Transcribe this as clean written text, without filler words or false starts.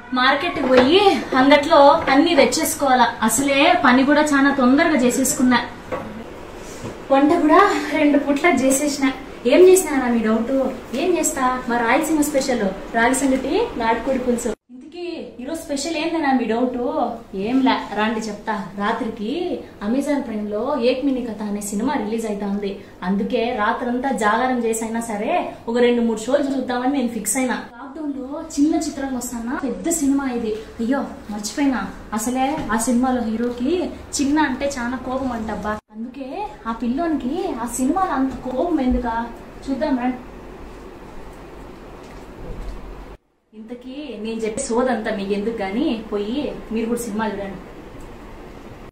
Market కి పోయి అంగట్లో అన్ని తెచ్చేసుకోవాలా. అసలే పని కూడా చాలా తొందరగా చేసేసుకున్నా. వంట కూడా 2 పూట్లకు చేసేసిన. ఏం చేసినా మీ డౌట్? ఏం చేస్తా? మా రాయలసీమ స్పెషల్ రాగి సంగటి నాటుకోడి పులుసు. ఇంతకీ ఈరోజు స్పెషల్ ఏందనా మీ డౌట్? ఏంలా రాండి చెప్తా. రాత్రికి అమెజాన్ ప్రైమ్ లో ఏక్ మినీ కథ అనే సినిమా రిలీజ్ అవుతా ఉంది. అందుకే రాత్రంతా జాగారం చేసైనా సరే ఒక 2-3 షోలు చూద్దామని నేను ఫిక్స్ అయినా. లాక్డౌన్ లో చిన్న చిత్రంగా వస్తానా, పెద్ద సినిమా ఇది. అయ్యో మర్చిపోయినా, అసలే ఆ సినిమాలో హీరోకి చిన్న అంటే చాలా కోపం అంటబ్బా. అందుకే ఆ పిల్లోనికి ఆ సినిమాలో అంత కోపం ఎందుకా చూద్దాం రండి. ఇంతకీ నేను చెప్పే సోదంతా మీకు ఎందుకు గానీ పోయి మీరు కూడా సినిమా చూడండి.